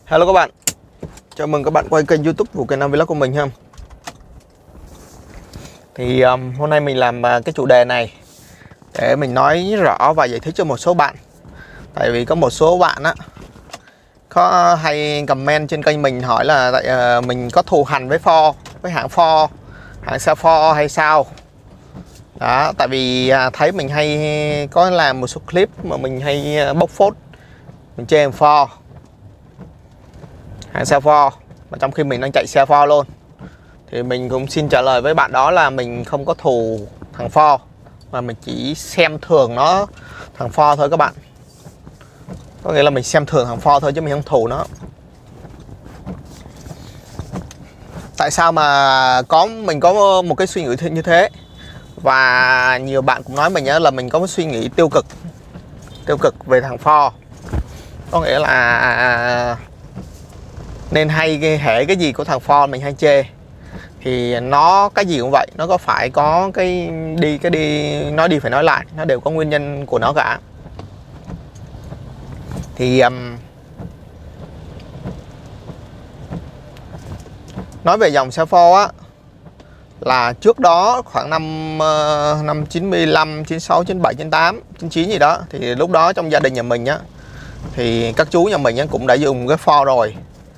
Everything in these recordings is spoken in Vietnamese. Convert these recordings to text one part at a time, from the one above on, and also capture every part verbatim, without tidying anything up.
Hello các bạn, chào mừng các bạn quay kênh YouTube của kênh Nam Vlog của mình ha. Thì um, hôm nay mình làm uh, cái chủ đề này để mình nói rõ và giải thích cho một số bạn. Tại vì có một số bạn á có hay comment trên kênh mình hỏi là tại uh, mình có thù hằn với Ford, với hãng Ford, hãng xe Ford hay sao. Đó, tại vì uh, thấy mình hay có làm một số clip mà mình hay uh, bóc phốt, mình chê Ford, hãng xe Ford, mà trong khi mình đang chạy xe Ford luôn. Thì mình cũng xin trả lời với bạn đó là mình không có thù thằng Ford, mà mình chỉ xem thường nó, thằng Ford thôi các bạn. Có nghĩa là mình xem thường thằng Ford thôi chứ mình không thù nó. Tại sao mà có mình có một cái suy nghĩ như thế? Và nhiều bạn cũng nói mình là mình có một suy nghĩ tiêu cực tiêu cực về thằng Ford. Có nghĩa là nên hay cái hệ cái gì của thằng Ford mình hay chê, thì nó cái gì cũng vậy, nó có phải có cái đi cái đi nói đi phải nói lại, nó đều có nguyên nhân của nó cả. Thì um, nói về dòng xe Ford á, là trước đó khoảng năm uh, năm chín mươi lăm, chín sáu, chín bảy, chín tám, chín chín gì đó, thì lúc đó trong gia đình nhà mình á, thì các chú nhà mình á, cũng đã dùng cái Ford rồi.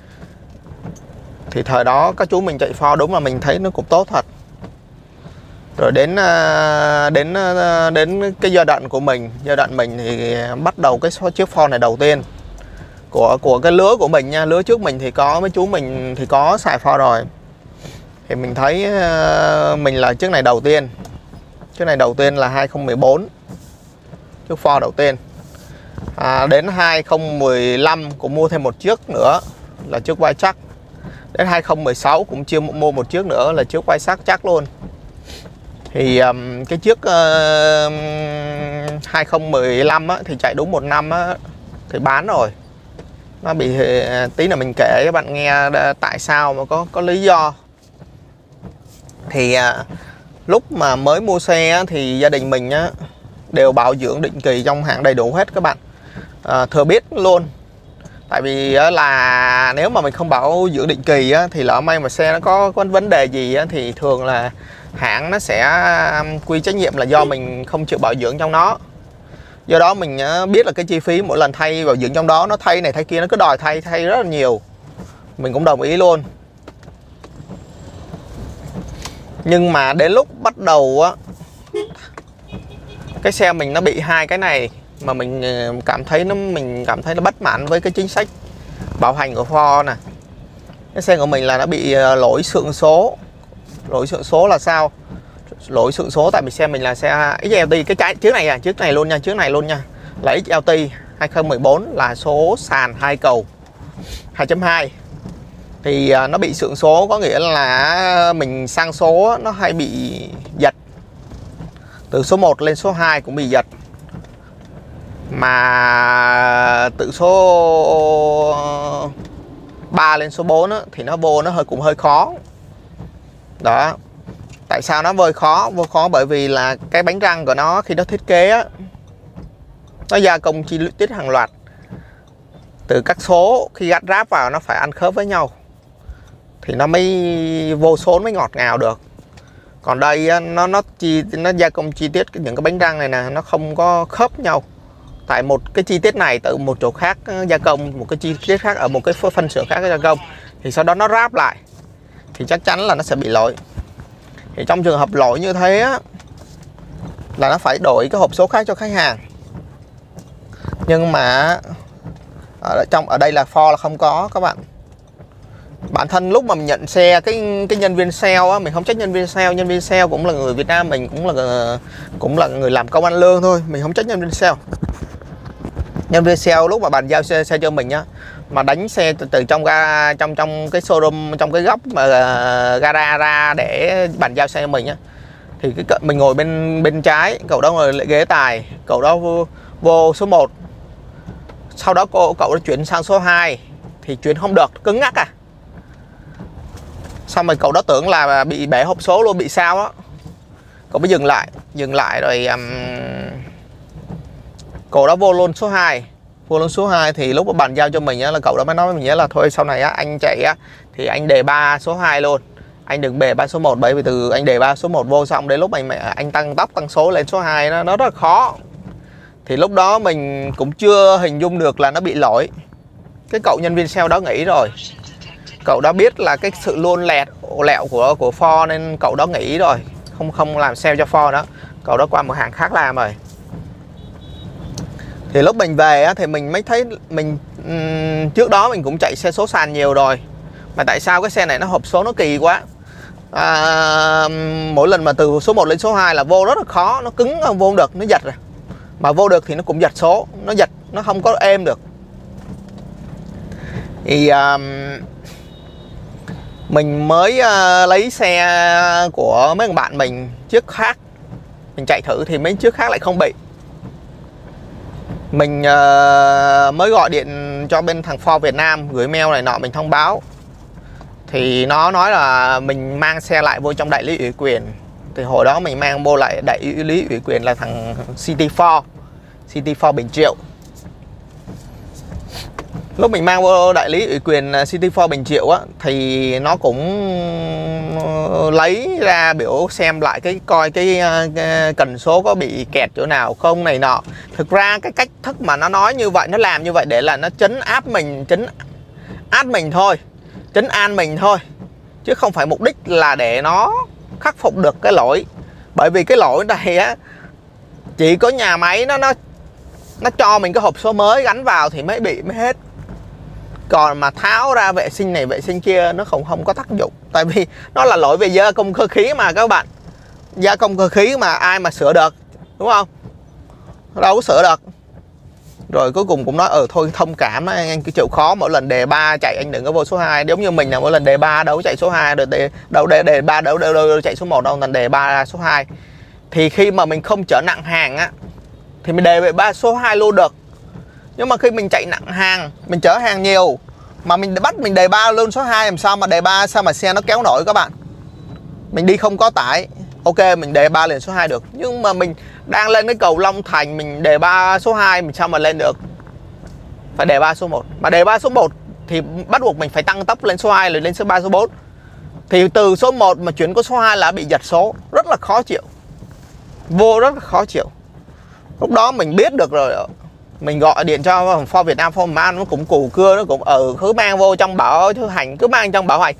Thì thời đó các chú mình chạy Ford đúng là mình thấy nó cũng tốt thật. Rồi đến đến đến cái giai đoạn của mình, giai đoạn mình thì bắt đầu cái chiếc Ford này đầu tiên của của cái lứa của mình nha. Lứa trước mình thì có mấy chú mình thì có xài Ford rồi. Thì mình thấy mình là chiếc này đầu tiên. Chiếc này đầu tiên là hai không một bốn, chiếc Ford đầu tiên. À, đến hai không một lăm cũng mua thêm một chiếc nữa là chiếc Wildtrak. Đến hai không một sáu cũng chưa mua một chiếc nữa là chiếc Wildtrak chắc luôn. Thì um, cái chiếc uh, hai không một lăm á, thì chạy đúng một năm á, thì bán rồi. Nó bị uh, tí là mình kể các bạn nghe tại sao mà có có lý do. Thì uh, lúc mà mới mua xe á, thì gia đình mình á, đều bảo dưỡng định kỳ trong hãng đầy đủ hết các bạn. Uh, thừa biết luôn. Tại vì là nếu mà mình không bảo dưỡng định kỳ á, thì lỡ may mà xe nó có, có vấn đề gì á, thì thường là hãng nó sẽ quy trách nhiệm là do mình không chịu bảo dưỡng trong nó. Do đó mình biết là cái chi phí mỗi lần thay bảo dưỡng trong đó, nó thay này thay kia, nó cứ đòi thay thay rất là nhiều. Mình cũng đồng ý luôn. Nhưng mà đến lúc bắt đầu á, cái xe mình nó bị hai cái này mà mình cảm thấy nó mình cảm thấy nó bất mãn với cái chính sách bảo hành của Ford nè. Cái xe của mình là nó bị lỗi xượng số. Lỗi xượng số là sao? Lỗi xượng số tại vì xe mình là xe ích lờ tê, cái trái trước này à, trước này luôn nha, trước này luôn nha. Là ích lờ tê hai không một bốn là số sàn hai cầu hai chấm hai. Thì nó bị xượng số có nghĩa là mình sang số nó hay bị giật. Từ số một lên số hai cũng bị giật. Mà từ số ba lên số bốn á, thì nó vô nó hơi cũng hơi khó. Đó. Tại sao nó hơi khó? Vô khó bởi vì là cái bánh răng của nó khi nó thiết kế á, nó gia công chi tiết hàng loạt. Từ các số khi gắt ráp vào nó phải ăn khớp với nhau, thì nó mới vô số mới ngọt ngào được. Còn đây á, nó nó chi nó gia công chi tiết những cái bánh răng này nè, nó không có khớp nhau. Tại một cái chi tiết này từ một chỗ khác gia công, một cái chi tiết khác ở một cái phân xưởng khác gia công, thì sau đó nó ráp lại thì chắc chắn là nó sẽ bị lỗi. Thì trong trường hợp lỗi như thế á, là nó phải đổi cái hộp số khác cho khách hàng. Nhưng mà ở trong ở đây là Ford là không có các bạn. Bản thân lúc mà mình nhận xe, cái cái nhân viên sale á, mình không trách nhân viên sale, nhân viên sale cũng là người Việt Nam, mình cũng là cũng là người làm công ăn lương thôi, mình không trách nhân viên sale. Nhân viên sale lúc mà bàn giao xe, xe cho mình á, mà đánh xe từ, từ trong ga trong trong cái showroom, trong cái góc mà uh, gara ra để bàn giao xe cho mình á, thì cái mình ngồi bên bên trái, cậu đó ngồi lại ghế tài, cậu đó vô, vô số một. Sau đó cô cậu đã chuyển sang số hai thì chuyển không được, cứng ngắc à. Xong rồi cậu đó tưởng là bị bể hộp số luôn, bị sao á. Cậu mới dừng lại, dừng lại rồi um, cậu đó vô luôn số hai. vô luôn số hai. Thì lúc mà bàn giao cho mình á, là cậu đó mới nói với mình là thôi sau này á, anh chạy á, thì anh đề ba số hai luôn, anh đừng bề ba số một, bởi vì từ anh đề ba số một vô xong đến lúc anh anh tăng tốc tăng số lên số hai nó, nó rất là khó. Thì lúc đó mình cũng chưa hình dung được là nó bị lỗi. Cái cậu nhân viên sale đó nghĩ rồi, cậu đã biết là cái sự luôn lẹt lẹo của của Ford nên cậu đó nghĩ rồi, không không làm sale cho Ford đó, cậu đó qua một hàng khác làm rồi. Thì lúc mình về á, thì mình mới thấy mình um, trước đó mình cũng chạy xe số sàn nhiều rồi, mà tại sao cái xe này nó hộp số nó kỳ quá. À, mỗi lần mà từ số một lên số hai là vô rất là khó, nó cứng, vô không được, nó giật rồi. Mà vô được thì nó cũng giật số, nó giật, nó không có êm được. Thì um, mình mới uh, lấy xe của mấy bạn mình chiếc khác, mình chạy thử thì mấy chiếc khác lại không bị. Mình uh, mới gọi điện cho bên thằng Ford Việt Nam, gửi mail này nọ mình thông báo. Thì nó nói là mình mang xe lại vô trong đại lý ủy quyền. Thì hồi đó mình mang vô lại đại lý ủy quyền là thằng City Ford, City Ford Bình Triệu. Lúc mình mang vô đại lý ủy quyền City Ford Bình Triệu á, thì nó cũng lấy ra biểu xem lại cái coi cái, cái cần số có bị kẹt chỗ nào không này nọ. Thực ra cái cách thức mà nó nói như vậy, nó làm như vậy để là nó trấn áp mình, trấn áp mình thôi, trấn an mình thôi, chứ không phải mục đích là để nó khắc phục được cái lỗi. Bởi vì cái lỗi này á, chỉ có nhà máy nó nó nó cho mình cái hộp số mới gắn vào thì mới bị, mới hết. Còn mà tháo ra vệ sinh này vệ sinh kia nó không không có tác dụng. Tại vì nó là lỗi về gia công cơ khí mà các bạn. Gia công cơ khí mà ai mà sửa được, đúng không? Đâu có sửa được. Rồi cuối cùng cũng nói ờ thôi thông cảm đó, anh cứ chịu khó, mỗi lần đề ba chạy anh đừng có vô số hai. Giống như mình là mỗi lần đề ba đâu chạy số hai, rồi đề đâu đề đề ba đâu đâu đâu chạy số một đâu, lần đề ba số hai. Thì khi mà mình không chở nặng hàng á thì mình đề về ba số hai luôn được. Nhưng mà khi mình chạy nặng hàng, mình chở hàng nhiều mà mình bắt mình đề ba luôn số hai, làm sao mà đề ba, sao mà xe nó kéo nổi các bạn. Mình đi không có tải, ok mình đề ba lên số hai được. Nhưng mà mình đang lên cái cầu Long Thành, mình đề ba số hai mình sao mà lên được. Phải đề ba số một. Mà đề ba số một thì bắt buộc mình phải tăng tốc lên số hai rồi lên số ba số bốn. Thì từ số một mà chuyển qua số hai là bị giật số, rất là khó chịu. Vô rất là khó chịu. Lúc đó mình biết được rồi, mình gọi điện cho Ford Việt Nam, Ford Man nó cũng cù cưa, nó cũng ừ cứ mang vô trong bảo hành, cứ mang trong bảo hành.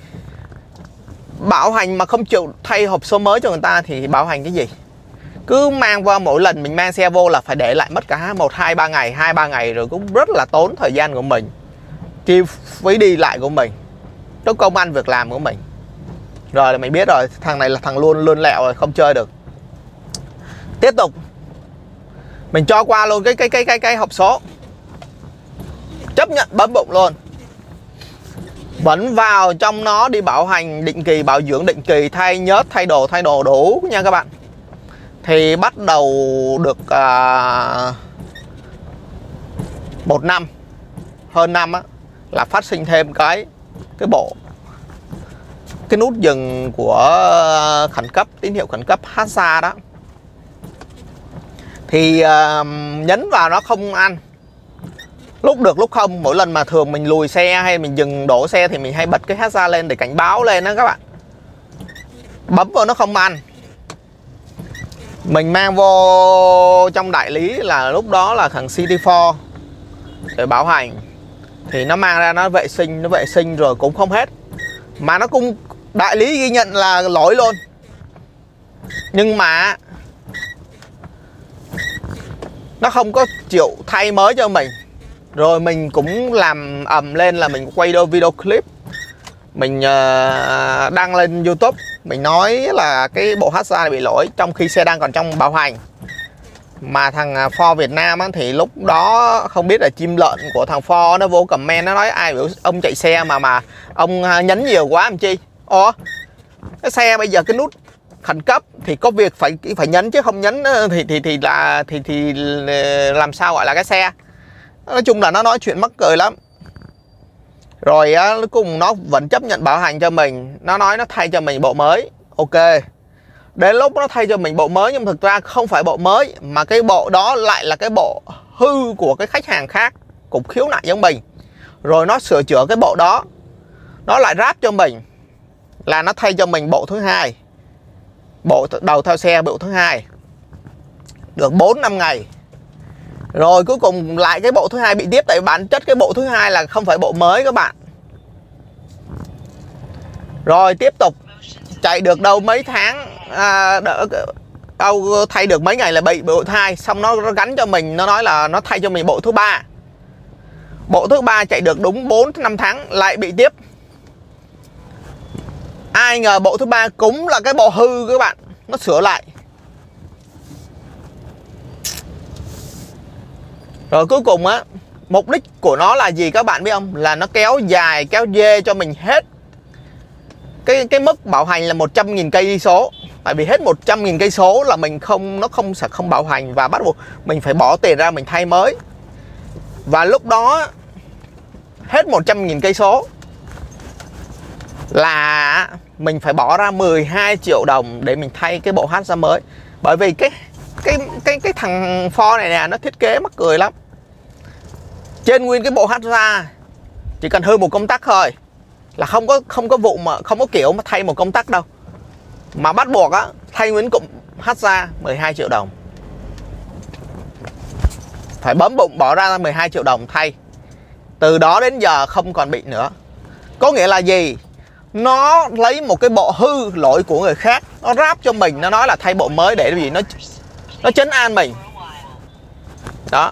Bảo hành mà không chịu thay hộp số mới cho người ta thì bảo hành cái gì. Cứ mang qua, mỗi lần mình mang xe vô là phải để lại mất cả một hai ba ngày, hai ba ngày rồi cũng rất là tốn thời gian của mình, chi phí đi lại của mình, đó công ăn việc làm của mình. Rồi là mình biết rồi, thằng này là thằng luôn luôn lẹo rồi, không chơi được. Tiếp tục mình cho qua luôn cái cái cái cái cái hộp số, chấp nhận bấm bụng luôn, vẫn vào trong nó đi bảo hành định kỳ, bảo dưỡng định kỳ, thay nhớt, thay đồ, thay đồ đủ nha các bạn. Thì bắt đầu được uh, một năm, hơn năm á, là phát sinh thêm cái cái bộ cái nút dừng của khẩn cấp, tín hiệu khẩn cấp hazard đó. Thì uh, nhấn vào nó không ăn, lúc được lúc không. Mỗi lần mà thường mình lùi xe hay mình dừng đổ xe thì mình hay bật cái hazard lên để cảnh báo lên đó các bạn. Bấm vào nó không ăn. Mình mang vô trong đại lý là lúc đó là thằng City Ford để bảo hành. Thì nó mang ra nó vệ sinh, nó vệ sinh rồi cũng không hết. Mà nó cũng đại lý ghi nhận là lỗi luôn. Nhưng mà nó không có chịu thay mới cho mình. Rồi mình cũng làm ầm lên là mình quay đôi video clip, mình uh, đăng lên YouTube. Mình nói là cái bộ hazard này bị lỗi trong khi xe đang còn trong bảo hành. Mà thằng Ford Việt Nam á, thì lúc đó không biết là chim lợn của thằng Ford nó vô comment, nó nói ai biểu ông chạy xe mà mà ông nhấn nhiều quá làm chi. Ồ, cái xe bây giờ cái nút khẩn cấp thì có việc phải phải nhấn, chứ không nhấn thì thì thì là thì thì làm sao gọi là cái xe. Nói chung là nó nói chuyện mắc cười lắm. Rồi á, cuối cùng nó vẫn chấp nhận bảo hành cho mình. Nó nói nó thay cho mình bộ mới. Ok. Đến lúc nó thay cho mình bộ mới, nhưng thực ra không phải bộ mới, mà cái bộ đó lại là cái bộ hư của cái khách hàng khác. cũng khiếu nại giống mình, rồi nó sửa chữa cái bộ đó, nó lại ráp cho mình, là nó thay cho mình bộ thứ hai, bộ đầu theo xe bộ thứ hai, được bốn năm ngày. Rồi cuối cùng lại cái bộ thứ hai bị tiếp, tại bản chất cái bộ thứ hai là không phải bộ mới các bạn. Rồi tiếp tục chạy được đâu mấy tháng, à, đỡ, đâu thay được mấy ngày là bị bộ thứ hai, xong nó, nó gắn cho mình, nó nói là nó thay cho mình bộ thứ ba. Bộ thứ ba chạy được đúng bốn năm tháng lại bị tiếp. Ai ngờ bộ thứ ba cũng là cái bộ hư các bạn, nó sửa lại. Rồi cuối cùng á, mục đích của nó là gì các bạn biết không? Là nó kéo dài, kéo dê cho mình hết cái cái mức bảo hành là một trăm nghìn cây đi số. Tại vì hết một trăm nghìn cây số là mình không, nó không sẽ không bảo hành, và bắt buộc mình phải bỏ tiền ra mình thay mới. Và lúc đó hết một trăm nghìn cây số là mình phải bỏ ra mười hai triệu đồng để mình thay cái bộ hát ra mới. Bởi vì cái cái cái cái thằng Ford này nè, nó thiết kế mắc cười lắm. Trên nguyên cái bộ hát ra chỉ cần hư một công tắc thôi là không có không có vụ mà không có kiểu mà thay một công tắc đâu, mà bắt buộc á thay nguyên cụm hát ra mười hai triệu đồng, phải bấm bụng bỏ ra mười hai triệu đồng thay. Từ đó đến giờ không còn bị nữa. Có nghĩa là gì? Nó lấy một cái bộ hư lỗi của người khác, nó ráp cho mình, nó nói là thay bộ mới để gì nó nó trấn an mình. Đó.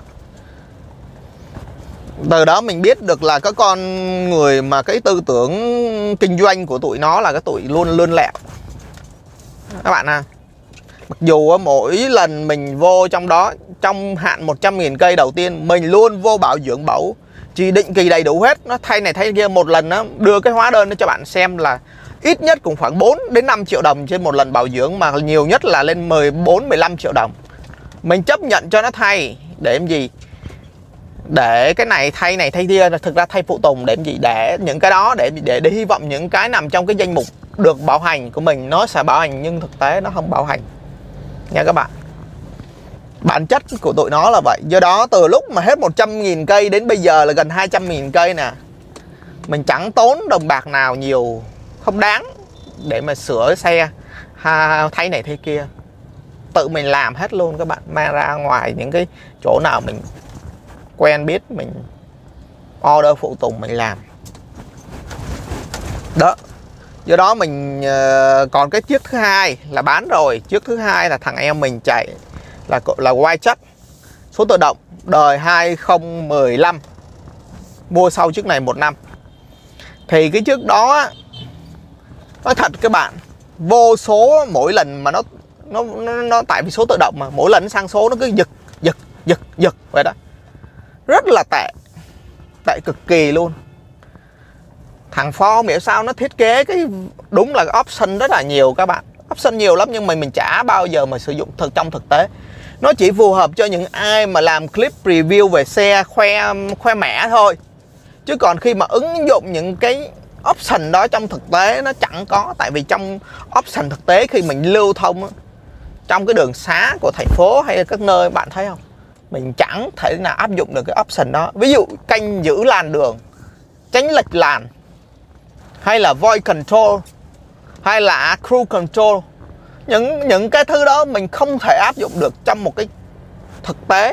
Từ đó mình biết được là cái con người mà cái tư tưởng kinh doanh của tụi nó là cái tụi luôn luôn lẹo các bạn à. Mặc dù mỗi lần mình vô trong đó, trong hạn một trăm nghìn cây đầu tiên, mình luôn vô bảo dưỡng bảo chỉ định kỳ đầy đủ hết. Nó thay này thay kia, một lần nó đưa cái hóa đơn cho bạn xem là ít nhất cũng khoảng bốn đến năm triệu đồng trên một lần bảo dưỡng, mà nhiều nhất là lên mười bốn mười lăm triệu đồng. Mình chấp nhận cho nó thay để làm gì? Để cái này thay này thay kia, thực ra thay phụ tùng để làm gì? Để những cái đó để để để hy vọng những cái nằm trong cái danh mục được bảo hành của mình nó sẽ bảo hành, nhưng thực tế nó không bảo hành nha các bạn. Bản chất của tụi nó là vậy. Do đó từ lúc mà hết một trăm nghìn cây đến bây giờ là gần hai trăm nghìn cây nè, mình chẳng tốn đồng bạc nào nhiều, không đáng để mà sửa xe ha, thay này thay kia. Tự mình làm hết luôn các bạn, mang ra ngoài những cái chỗ nào mình quen biết, mình order phụ tùng mình làm. Đó. Do đó mình uh, còn cái chiếc thứ hai là bán rồi. Chiếc thứ hai là thằng em mình chạy là là Wildtrak số tự động đời hai không một lăm, mua sau chiếc này một năm. Thì cái chiếc đó nói thật các bạn, vô số mỗi lần mà nó nó nó, nó tại vì số tự động mà mỗi lần nó sang số nó cứ giật giật giật giật vậy đó, rất là tệ, tệ cực kỳ luôn. Thằng Ford hiểu sao nó thiết kế cái đúng là option rất là nhiều các bạn, option nhiều lắm, nhưng mà mình chả bao giờ mà sử dụng thực trong thực tế. Nó chỉ phù hợp cho những ai mà làm clip review về xe khoe khoe mẽ thôi, chứ còn khi mà ứng dụng những cái option đó trong thực tế nó chẳng có. Tại vì trong option thực tế khi mình lưu thông trong cái đường xá của thành phố hay các nơi, bạn thấy không, mình chẳng thể nào áp dụng được cái option đó. Ví dụ canh giữ làn đường, tránh lệch làn, hay là voice control, hay là cruise control, những những cái thứ đó mình không thể áp dụng được trong một cái thực tế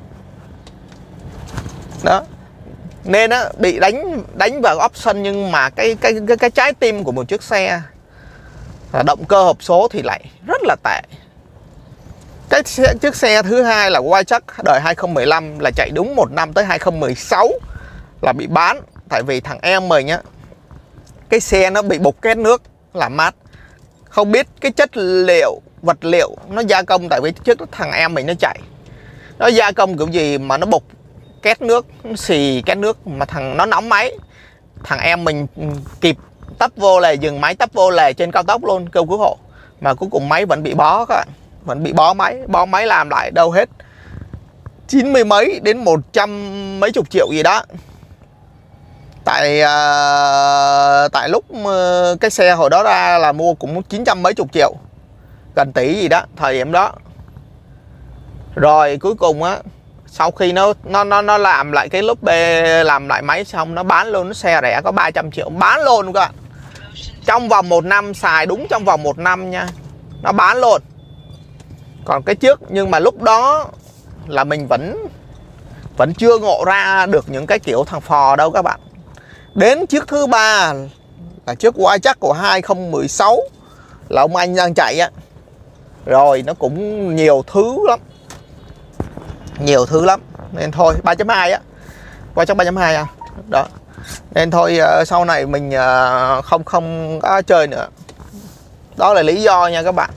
đó. Nên á, bị đánh đánh vào option, nhưng mà cái cái cái cái trái tim của một chiếc xe là động cơ hộp số thì lại rất là tệ. Cái xe, chiếc xe thứ hai là Wildtrak đời hai không một lăm là chạy đúng một năm tới hai không một sáu là bị bán. Tại vì thằng em mình á, cái xe nó bị bục két nước làm mát, không biết cái chất liệu vật liệu nó gia công. Tại vì trước thằng em mình nó chạy, nó gia công kiểu gì mà nó bục két nước, nó xì két nước, mà thằng nó nóng máy. Thằng em mình kịp tấp vô lề, dừng máy tấp vô lề trên cao tốc luôn, kêu cứu hộ, mà cuối cùng máy vẫn bị bó các bạn, vẫn bị bó máy. Bó máy làm lại đâu hết chín mươi mấy đến một trăm mấy chục triệu gì đó. Tại uh, tại lúc uh, cái xe hồi đó ra là mua cũng chín trăm mấy chục triệu, gần tỷ gì đó thời điểm đó. Rồi cuối cùng á, Sau khi nó nó nó nó làm lại cái lốp B, làm lại máy xong nó bán luôn, nó xe rẻ có ba trăm triệu bán luôn các bạn. Trong vòng một năm, xài đúng trong vòng một năm nha, nó bán luôn. Còn cái trước, nhưng mà lúc đó là mình vẫn vẫn chưa ngộ ra được những cái kiểu thằng phò đâu các bạn. Đến chiếc thứ ba là chiếc Wildtrak của hai không một sáu là ông anh đang chạy á, rồi nó cũng nhiều thứ lắm, nhiều thứ lắm nên thôi ba chấm hai á, qua chắc ba chấm hai à đó, nên thôi uh, sau này mình uh, không không có chơi nữa. Đó là lý do nha các bạn.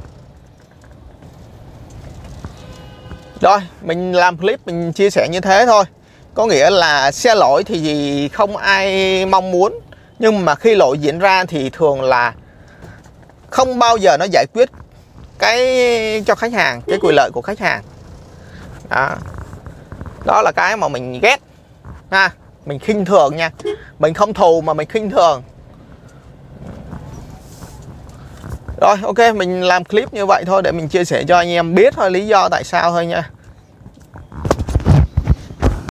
Rồi mình làm clip mình chia sẻ như thế thôi. Có nghĩa là xe lỗi thì gì không ai mong muốn, nhưng mà khi lỗi diễn ra thì thường là không bao giờ nó giải quyết cái cho khách hàng, cái quyền lợi của khách hàng. Đó, đó là cái mà mình ghét ha, mình khinh thường nha. Mình không thù mà mình khinh thường. Rồi ok, mình làm clip như vậy thôi để mình chia sẻ cho anh em biết thôi lý do tại sao thôi nha.